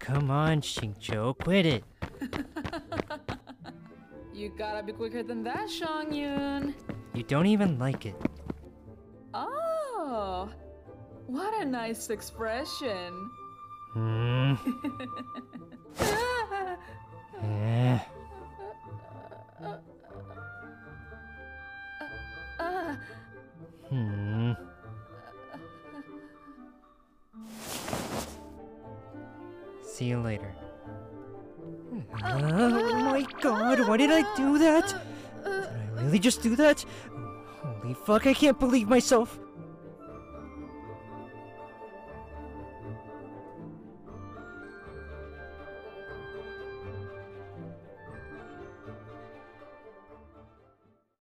come on, Xingqiu, quit it. You gotta be quicker than that, Chongyun. You don't even like it. Oh, what a nice expression. Hmm. Eh. Hmm. See you later. Oh my god, why did I do that? Did I really just do that? Holy fuck, I can't believe myself.